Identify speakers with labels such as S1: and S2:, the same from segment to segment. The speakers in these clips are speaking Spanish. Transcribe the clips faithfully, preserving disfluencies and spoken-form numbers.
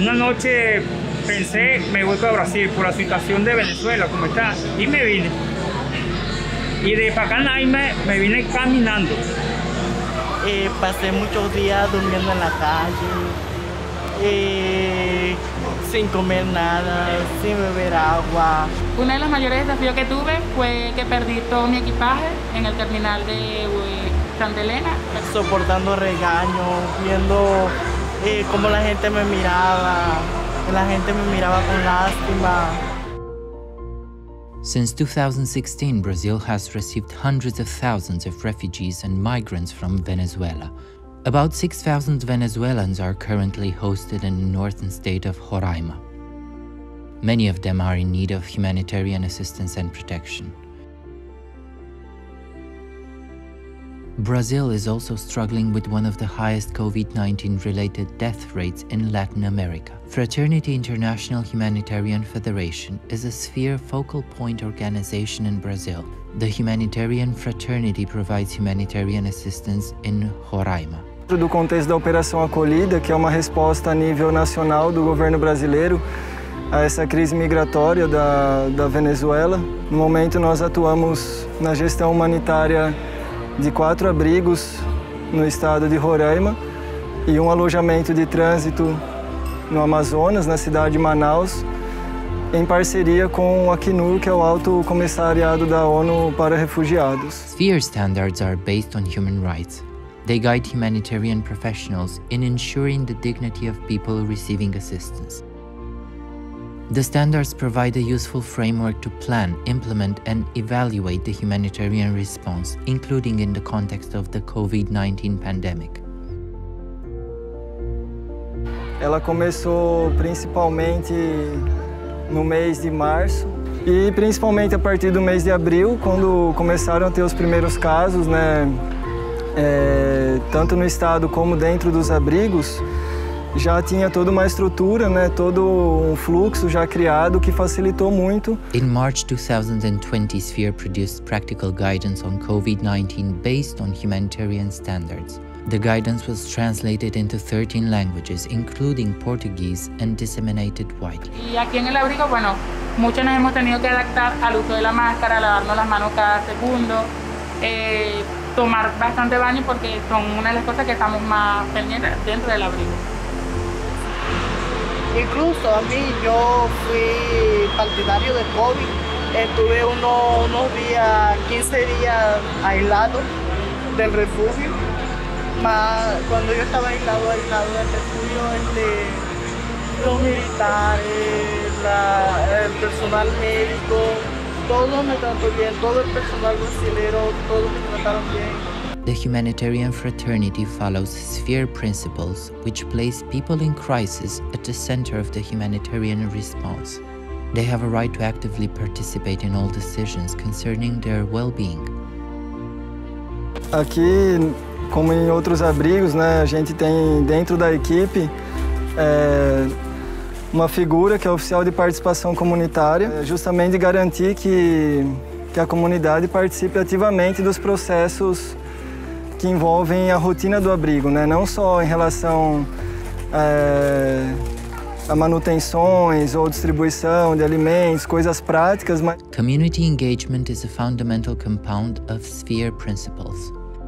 S1: Una noche pensé, me voy para Brasil por la situación de Venezuela, como está, y me vine. Y de para acá me, me vine caminando.
S2: Eh, pasé muchos días durmiendo en la calle, eh, sin comer nada, sin beber agua.
S3: Uno de los mayores desafíos que tuve fue que perdí todo mi equipaje en el terminal de Santa Elena.
S2: Soportando regaños, viendo eh, cómo la gente me miraba, la gente me miraba con lástima.
S4: Since two thousand sixteen, Brazil has received hundreds of thousands of refugees and migrants from Venezuela. About six thousand Venezuelans are currently hosted in the northern state of Roraima. Many of them are in need of humanitarian assistance and protection. Brazil is also struggling with one of the highest COVID nineteen related death rates in Latin America. Fraternity International Humanitarian Federation is a sphere focal point organization in Brazil. The humanitarian fraternity provides humanitarian assistance in Roraima.
S5: Do contexto da Operação Acolhida, que é uma resposta a nível nacional do governo brasileiro a essa crise migratória da, da Venezuela. No momento nós atuamos na gestão humanitária de quatro abrigos no estado de Roraima e um alojamento de trânsito no Amazonas, na cidade de Manaus, em parceria com o Acnur, que é o Alto Comissariado da ONU para Refugiados.
S4: Sphere standards are based on human rights. They guide humanitarian professionals in ensuring the dignity of people receiving assistance. The standards provide a useful framework to plan, implement, and evaluate the humanitarian response, including in the context of the COVID nineteen pandemic.
S5: Ela começou principalmente no mês de março e principalmente a partir do mês de abril, quando começaram a ter os primeiros casos, né, é, tanto no estado como dentro dos abrigos. Já tinha toda uma estrutura, né, todo um fluxo já criado que facilitou muito.
S4: In March two thousand twenty, Sphere produced practical guidance on COVID nineteen based on humanitarian standards. The guidance was translated into thirteen languages, including Portuguese, and disseminated widely.
S3: Y aquí en el abrigo, bueno, muchos nos hemos tenido que adaptar al uso de la máscara, lavarnos las manos cada segundo, eh, tomar bastante baño porque son una de las cosas que estamos más pendientes dentro del abrigo.
S2: Incluso a mí, yo fui partidario de COVID, estuve unos, unos días, quince días aislado del refugio. Más cuando yo estaba aislado, aislado del refugio, este, los militares, la, el personal médico, todo me trató bien, todo el personal brasilero, todos me trataron bien.
S4: The humanitarian fraternity follows Sphere principles, which place people in crisis at the center of the humanitarian response. They have a right to actively participate in all decisions concerning their well-being.
S5: Aqui, como em outros abrigos, né, a gente tem dentro da equipe é, uma figura que é oficial de participação comunitária, justamente garantir que, que a comunidade participe ativamente dos processos que envolvem a rotina do abrigo, né? Não só em relação é, a manutenções ou distribuição de alimentos, coisas práticas, mas...
S4: Community engagement is a fundamental compound of Sphere principles.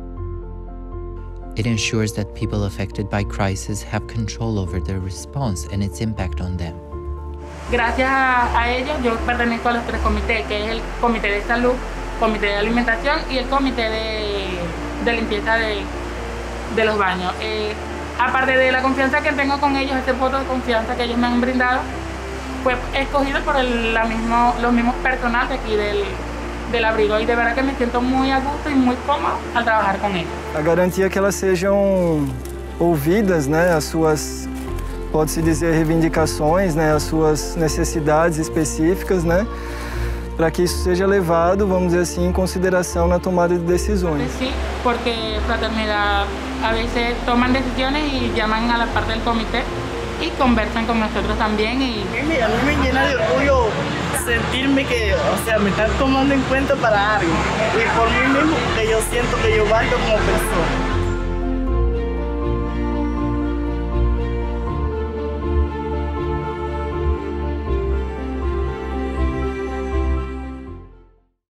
S4: It ensures that people affected by crisis have control over their response and its impact on them.
S3: Gracias a, a ellos, yo pertenezco a los tres comités, que es el Comité de Salud, Comité de Alimentación y el Comité de, de Limpieza de, de los Baños. Eh, aparte de la confianza que tengo con ellos, este voto de confianza que ellos me han brindado, fue escogido por el, la mismo, los mismos personal de aquí del, del abrigo y de verdad que me siento muy a gusto y muy cómodo al trabajar con ellos.
S5: A garantia que elas sejam ouvidas, né, as suas, pode-se dizer, reivindicações, né, as suas necessidades específicas, né, para que isso seja levado, vamos dizer assim, em consideração na tomada de decisões.
S3: Sí, porque Fraternidad a veces toman decisiones y llaman a la parte del comité y conversan con nosotros también. Y...
S2: A mí, a mí me llena de orgullo sentirme que, o sea, me están tomando en cuenta para algo y por mí mismo que yo siento que yo valgo como persona.